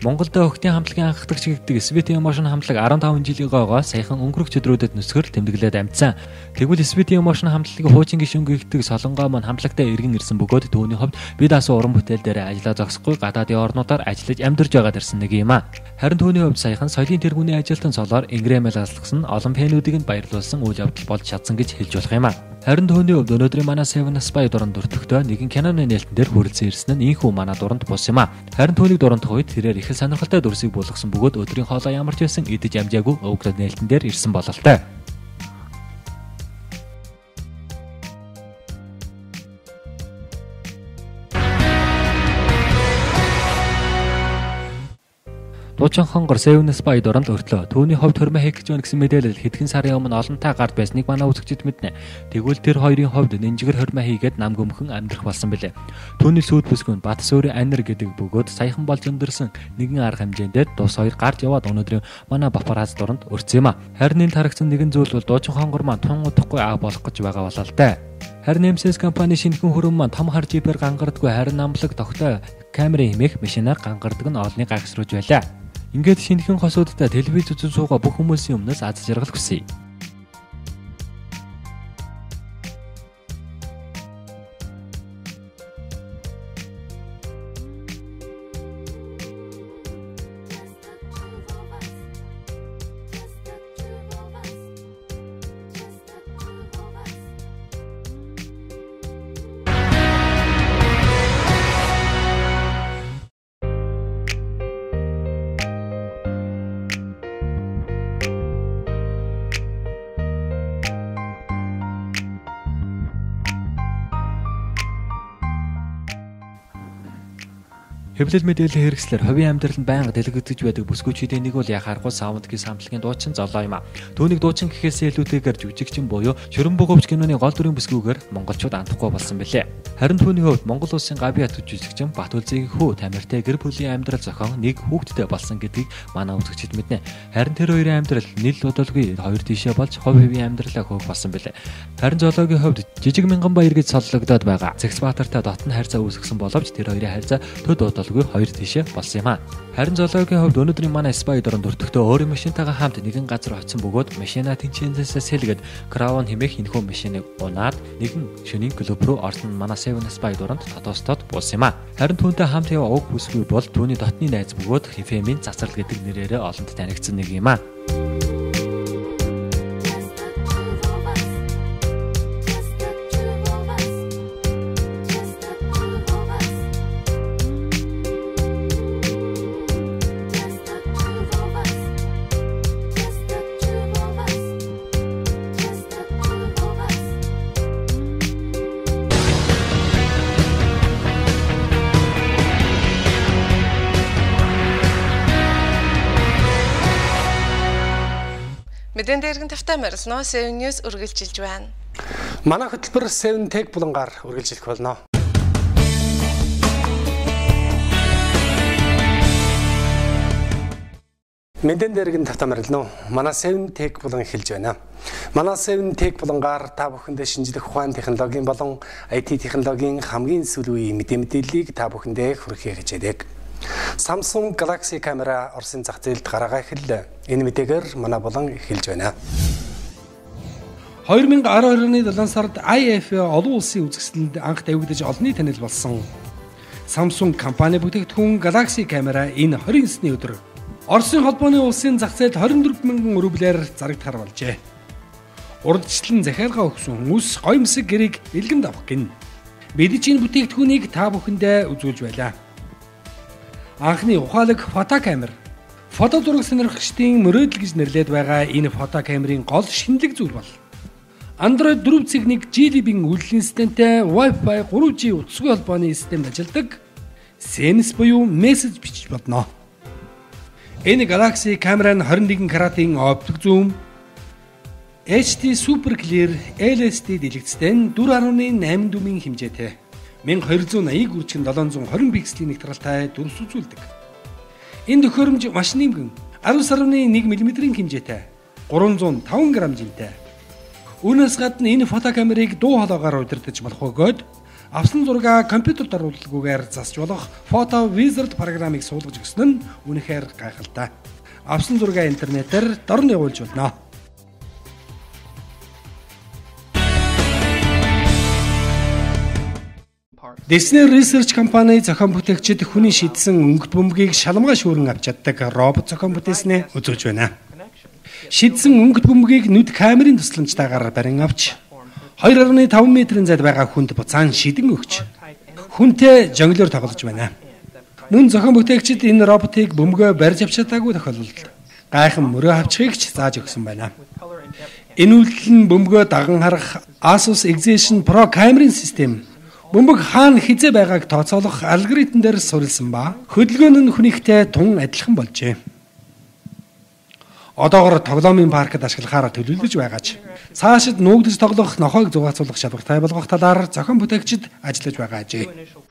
Монголд охидын хамтлагийн анхдагч гэдэг SVT Emotion хамтлаг 15 жилийн гоогоо саяхан өнгөрөх өдрүүдэд нүсгэр тэмдэглээд амжсан. Тэгвэл SVT Emotion хамтлагийн хуучин гишүүн гэгдэг Солонгоо маань хамтлагтаа иргэн ирсэн бөгөөд түүний хувьд бид асуу уран бүтээл дээр ажиллаа зогсохгүй гадаадын орнуудаар ажиллаж амьдарч байгаад ирсэн нэг юм а. Харин түүний хувьд саяхан соёлын тэргүүний ажилтан солоор Ингрэмэл аслгсан олон фэнүүдийг нь баярлуулсан үйл явдал болж чадсан гэж хэлж болох юм а. Харин түүний хувьд өнөөдрийн манай Seven Spy дуранд өртөхдөө нэгэн киноны нээлтэн дээр хүрэлцэн ирсэн нь ийхүү манай дуранд бус юм а. Харин түүнийг дурандах үед тэрээр их сонирхолтой дүрсийг болгосон бөгөөд өдрийн хоолой ямар ч байсан идэж амжаагүй өвгөд нээлтэн дээр ирсэн бололтой. Дуучин хонгор Seven Spy дуранд өртлөө. Түүний хувьд хөрмө хийх гэж байна гэсэн мэдээлэл хэдхэн сарын өмнө олонтаа гард байсныг манай үзэгчид мэднэ. Тэгвэл тэр хоёрын хувьд нинжигэр хөрмө хийгээд нам göмхөн амьдрах болсон билээ. Түүний сүйд бүсгүн Батсөөрийн Анир гэдэг бөгөөд саяхан болж өндөрсөн нэгэн арга хэмжээндээ тус хоёр гарч яваад өнөөдрийн манай Папараз дуранд өрцсөн юм а. Харин энэ тарагцсан нэгэн зүйл бол дуучин хонгор маань тун удахгүй аа болох гэж байгаа болоо л дээ. Харин MCS компани шинэхэн хөрөм маань том хар жипээр гангардаггүй харин намлаг тогтой камерын хэмээх машинаар гангардаг нь олныг гагсруулж байлаа. Ингээд шинэхэн хосуудтай телевиз үзэн суугаа бүх хүмүүсийн өмнөөс аз жаргал хүсье. Хэвлэл мэдээллийн хэрэгслэр хувийн амьдралд байнга дэлгэгдэж байдаг бүсгүйчүүдийн нэг бол яхааргүй саундгийн самтлагийн дуучин золоо юм а. Түүнийг дуучин гэхээс илүүтэйгээр жүжигчин буюу Шөрөн бөгөөч киноны гол дүрийн бүсгүйгээр монголчууд андахгүй болсон билээ. Харин түүний хувьд Монгол улсын Гавиат жүжигчин Батүлзигийн хүү Тамиртай гэр бүлийн амьдрал зохион нэг хүүхэдтэй болсон гэдгийг манай үзэгчид мэднэ. Харин тэр хоёрын амьдрал нийл удалгүй хоёр тишээ болж хувь хэвийн амьдралаа хөөх болсон билээ. Харин золоогийн хувьд Жижиг Мянган баяр гэж соллогдоод байгаа. Зэгсбаатартай дотн хайрцаа үүсгэсэн боловч тэр хоёрын хайрцаа төд хоёр тишээ болсон юм а. Харин зоологийн хувьд өнөөдрийн манай Spy дуранд өртөхдөө өөрийн машинтайгаа хамт нэгэн газар очисон бөгөөд машина тэнцэнээсээ сэлгээд Crown хэмээх энэхүү машиныг унаад нэгэн шөнийн клуб руу орсон манай Seven Spy дуранд дотоостод буулсан юм а. Харин түүнтэй хамт яваа уг бүсгүй бол түүний дотны найз бөгөөд Хифемийн цацрал гэдэг нэрээрээ олонд танигдсан нэг юм а. Мэдэн дээргэн тавтай морилно Seven News үргэлжилж байна. Манай хөтөлбөр Seven Tech булангаар үргэлжлэх болно. Мэдэн дээргэн тавтай морилно. Манай Seven Tech булан эхэлж байна. Манай Seven Tech булангаар та бүхэндээ шинжлэх ухааны технологийн болон IT технологийн хамгийн сүүлийн мэдээллийг та бүхэндээ хүргэхийг хичээдэг. Samsung Galaxy камера Оросын зах зээлд гараагаа эхэллээ. Энэ мэдээгээр манай булан эхэлж байна. 2012 оны 7 сард IFA олон улсын үзэсгэлэнд анх тавигдаж олонний танил болсон Samsung компани бүтээгдэхүүн Galaxy камера энэ 29-ний өдөр Оросын холбооны улсын зах зээлд 24,000 рублээр зарагдахар болжээ. Урдчлан захиалга өгсөн хүмүүс гоёмсог гэрийг илгэнд авах гин. Бид чинь бүтээгдэхүүнийг та бүхэндээ үзүүлж байлаа. Анхны ухаалаг фотокамер. Фото зураг сонирхогчдын мөрөөдөл гэж нэрлээд байгаа энэ фотокамерын гол шинэлэг зүйл бол Android 4.1 GB-ийн үйлдвэрлэлийн системтэй Wi-Fi 3G утасгүй холбооны системд ажилладаг Sense буюу мессеж бичиж болно. Энэ Galaxy камера нь 21 каратын оптик зум, HD Super Clear LCD дэлгэцтэй 4.8 дюймын хэмжээтэй 1280 гүрчгэн 720 пикселийн нягтралтай дүрс үзүүлдэг. Энэ төхөөрөмж маш нимгэн 19.1 мм-ийн хэмжээтэй 305 г жинтэй. Үүнээс гадна энэ фотокамерыг дуу хоолойгоор удирдах болох бөгөөд Авсан зургаа компьютерт оруулалгүйгээр засч болох Photo Wizard программыг суулгаж өгсөн нь үнэхээр гайхалтай. Авсан зургаа интернетээр дорн явуулж болно. Disney Research компани зохион бүтээгчид хүний шийдсэн өнгөт бөмбөгийг шалмгаа шүүрэн авч чаддаг робот зохион бүтээснээ үзүүлж байна. Шийдсэн өнгөт бөмбөгийг нүд камерын тусламжтайгаар барин авч 2.5 метрийн зайд байгаа хүнд буцаан шидэн өгч хүнтэй жонглоор тоглож байна. Мөн зохион бүтээгчид энэ роботыг бөмбөгөө барьж авч чадаагүй тохиолдолд гайхан мөрөө авчихыг ч зааж өгсөн байна. Энэ үйлдэл нь бөмбөгөө даган харах Asus Exytion Pro камерын систем бөмбөг хаана хизээ байгааг тооцоолох алгоритм дээр суурилсан ба хөдөлгөөн нь хүнийхтэй тун адилхан болжээ. Одоогоор тоглоомын паркад ашиглахаар төлөвлөж байгаач цаашид нуугдж тоглох нохойг зугаацуулах шалгуур тавилгах талаар зохион бүтээгчид ажиллаж байгаа ажээ.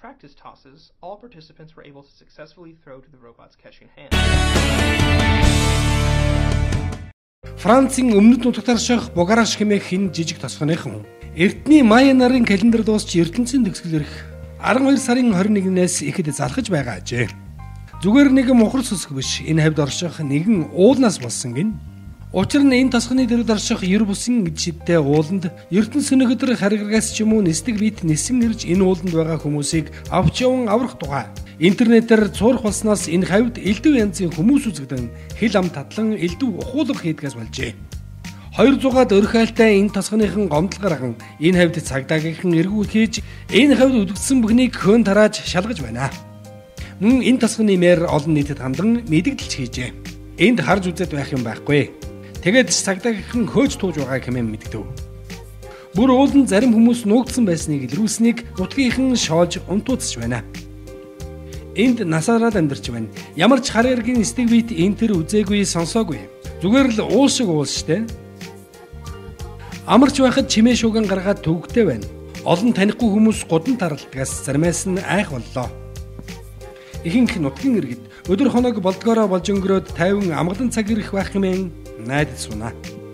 Францын өмнөд нутагт шах Бугараш хэмээх хэн жижиг тосгоныхон Эрдэнэ Майя нарын календар дуусч ертөнцийн төгсгөл ирэх 12 сарын 21-ээс ихэд залхаж байгаа ажээ. Зүгээр нэг мухар сүсг биш энэ хавьд орших нэгэн уулнаас болсон гин. Учир нь энэ тосгоны дэрүүд орших ер бусын гэж шидтэй ууланд ертөнц сөнөгдөр хариграгаас ч юм уу нисдэг бит нисэн ирж энэ ууланд байгаа хүмүүсийг авч яван аврах тугай. Интернетээр цуурх болсноос энэ хавьд элдв янзын хүмүүс үзэгдэн хил ам татлан элдв ухуулга хийдгээс болжээ. 200-аад өрхөөлтэй энэ тосгоныхон гомдол гарган энэ хавьд цагдаагийнхан эргүүл хийж энэ хавьд үлдсэн бүхнийг хөөн тарааж шалгаж байна. Мөн энэ тосгоны мэр олон нийтэд хандан мэдэгдэлж хийжээ. Энд харж үзээд байх юм байхгүй. Тэгээд цагдаагийнхан хөөж тууж байгааг хэмээн мэддэв. Бүр уулын зарим хүмүүс нуугдсан байсныг илрүүлсэнийг нутгийнхан шоож унтууцж байна. Энд насаараад амьдарч байна. Ямар ч хар эргийн стиг бит энэ төр үзээгүй сонсоогүй. Зүгээр л уул шиг уул штэ. Амарч байхад чимээ шууган гаргаад төвөгтэй байна. Олон танихгүй хүмүүс гудан таралтгаас заримаас нь айх боллоо. Ихэнх нутгийн иргэд өдөр хоног болдгоороо болж өнгөрөөд 50 амгалан цаг ирэх байх хэмээн найдаж сунаа.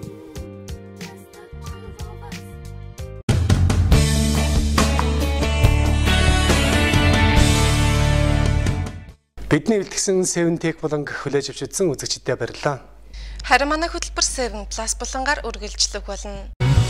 Бидний бэлтгэсэн 7 Tech болонг хүлээж авч үзсэн үзэгчдэд баярлалаа. Харин манай хөтөлбөр 7 Plus болонгаар үргэлжлэх болно.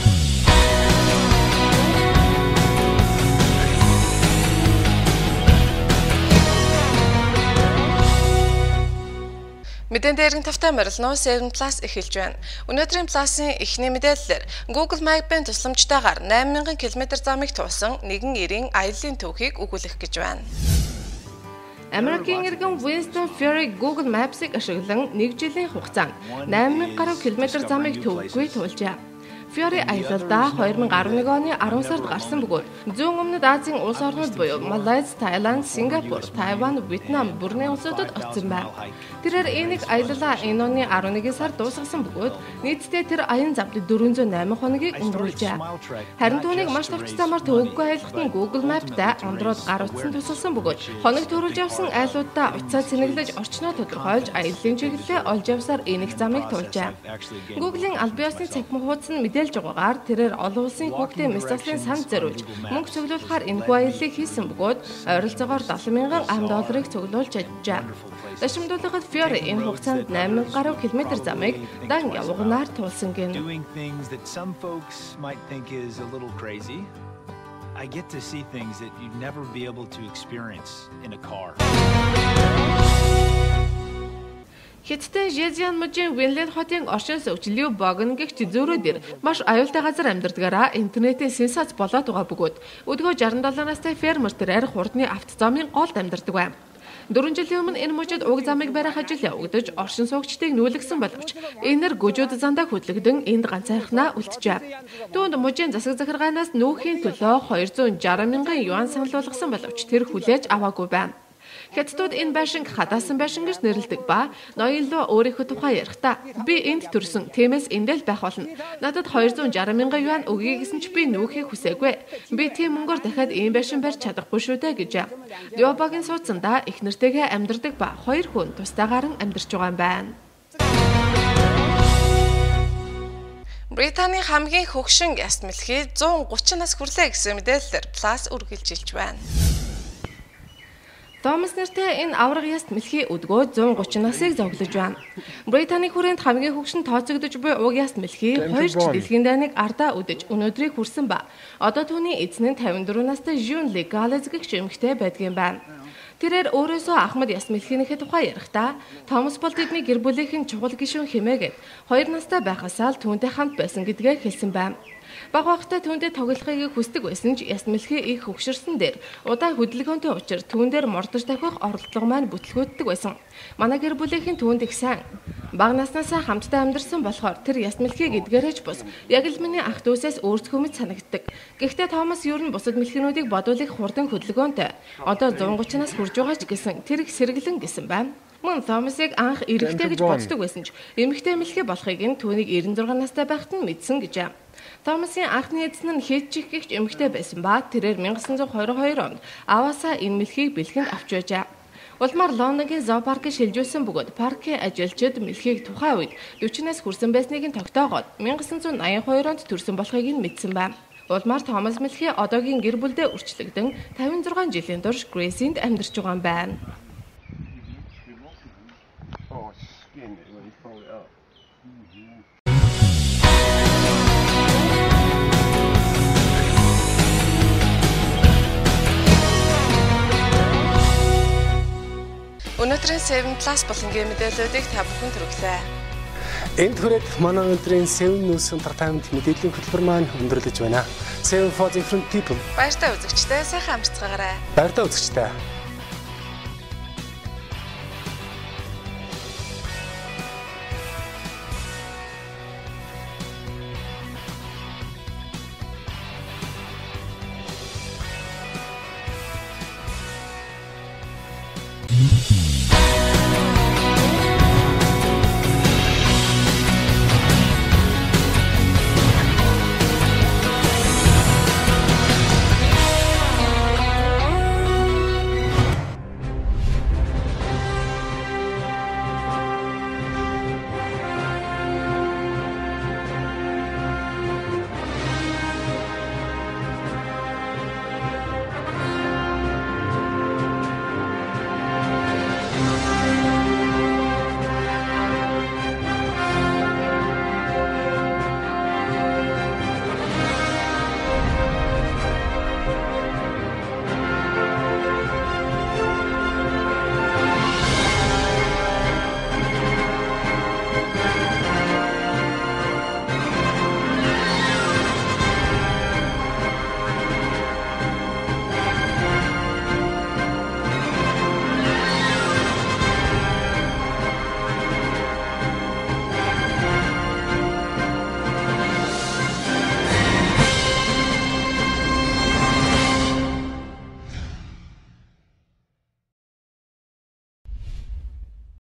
Мэдэн дээрэн тавтай морилно 7 Plus эхэлж байна. Өнөөдрийн Plus-ын эхний мэдээллээр Google Map-ын тусламжтайгаар 8000 км замыг туусан нэгэн эрийн аяллаа төвхийг өгүүлэх гэж байна. Америкийн иргэн Winston Fury Google Maps-ыг ашиглан 1 жилийн хугацаанд 8000 гаруй км замыг төвөггүй туулжээ. Fury аялалдаа 2011 оны 10 сард гарсан бөгөөд зүүн өмнөд Азийн улс орнууд буюу Малайз, Таиланд, Сингапур, Тайван, Вьетнам, Бруней улсуудад очсон байна. Тэрээр энийг аяллаа энэ оны 11 сард дуусгасан бөгөөд нийтдээ тэр аян замд 408 хоногийг өнгөрүүлжээ. Харин түүнийг маш товч замаар төвөггүй аялахад нь Google Map-тай ондроод гар утсан тусалсан бөгөөд хоног төрүүлж явсан айлуудаа уцаа цэнэглэж орчноо тодорхойлж аяллаа чиглэлээ олж явсаар энэх замыг туулжээ. Google-ийн аль биесны цахим хуудас нь мэдээлж байгаагаар тэрээр олон улсын хүүхдийн мэс заслын санд зориулж мөнгө цуглуулахаар энэхүү аяллыг хийсэн бөгөөд ойролцоогоор $70,000 цуглуулж чаджээ. Дашимдуулахад Fury энэ хугацаанд 8000 гаруй километр замыг дан явганаар туулсан гэнэ. I get to see things that you'd never be able to experience in a car. Хятадын Жезиан мужийн Винлен хотын оршин суугч Лю Богн гэгч зөөрөдөр маш аюултай газар амьдардгаараа интернетийн сенсац болоод байгаа бөгөөд өдгөө 67 настай фермер тэрээр хурдны автозамын голд амьдардаг байна. 4 жилийн өмнө энэ мужид уг замыг барих ажил явагдаж оршин суугчдыг нүүлгсэн боловч энэр гүжүүд зандаа хөдлөгдөн энд ганцаархнаа үлджээ. Түүнд мужийн засаг захиргаанаас нүүхийн төлөө 260,000 юан санал болгосон боловч тэр хүлээж аваагүй байна. Хятадууд энэ байшинг хадаасан байшин гэж нэрлэдэг ба ноёлоо өөрийнхөө тухай ярихдаа би энд төрсөн, тиймээс эндэл байх болно. Надад 260,000 юан өгье гэсэн ч би нүүхийг хүсээгүй. Би тийм мөнгөөр дахиад ийм байшин барьж чадахгүй шүү дээ гэж. Лёбагийн суудсандаа их нэртэйгээ амьдардаг ба 2 хүн тустайгаар амьдарч байгаа юм байна. Британий хамгийн хөгшин яст мэлхий 130 нас хүрлээ гэсэн мэдээлэлээр Plus үргэлжилж байна. Томас нэртэй энэ авраг яст мэлхий өдгөө 130 насыг зоглож байна. Британий хүрээнд хамгийн хөгшин тооцогдож буй уг яст мэлхий 2 жил дэлхийн дайныг ардаа өдөж өнөөдрийг хүрсэн ба одоо түүний эзэн нь 54 настай Жюн Ли Галез гэх эмэгтэй байдгийн байна. Тэрээр өөрөөсөө Ахмад яс мэлхийнийхээ тухай ярихдаа Томас бол тэдний гэр бүлийнхэн чухал гишүүн хэмээгээд 2 настай байхасаа л түүнтэй хамт байсан гэдгээ хэлсэн байна. Бага багтаа түүндээ тоглохыг хүсдэг байсан ч яс мэлхий их хөгшөрсөн дээр удаа хөдөлгөөнтэй учир түүн дээр мордож тавих оролдлого маань бүтлгүүддэг байсан. Манай гэр бүлийнхэн түүнд их сайн. Бага наснасаа хамтдаа амьдарсан болохоор тэр яс мэлхий гэдгээрэж бус яг л миний ах дүүсээс өөрсдөө мэд санагддаг. Гэхдээ Томас юу н бусад мэлхийнүүдийг бодуулах хурдан хөдөлгөөнтэй. Одоо 130 нас хүрж байгаа ч гэсэн тэр их сэргэлэн гэсэн байна. Мөн Томасыг анх эрэгтэй гэж боддог байсан ч эмэгтэй мэлхий болохыг нь түүнийг 96 настай байхад нь мэдсэн гэж. Томасын анхны эзэн нь Хэтчих гэгч эмэгтэй байсан ба тэрээр 1922 онд аваасаа энэ мэлхийг бэлгэнд авч байжээ. Улмаар Лондонгийн зоопаркыг шилжүүлсэн бөгөөд паркийн ажилчид мэлхийг тухайн үед 40-наас хүрсэн байсныг нь тогтоогоод 1982 онд төрсөн болохыг нь мэдсэн байна. Улмаар Томас мэлхий одоогийн гэр бүлдээ үрчлэгдэн 56 жилийн турш Грейсинд амьдарч байгаа юм байна. Өнөөдрийн 7 Plus болонгийн мэдээллүүдийг та бүхэнд хүргэлээ. Энд хүрээд манай өнөөдрийн 7 News Entertainment мэдээллийн хөтөлбөр маань өндөрлөж байна. 7 for different people. Баяртай үзэгчдээ сайхан амжилт гаргаарай. Баяртай үзэгчдээ.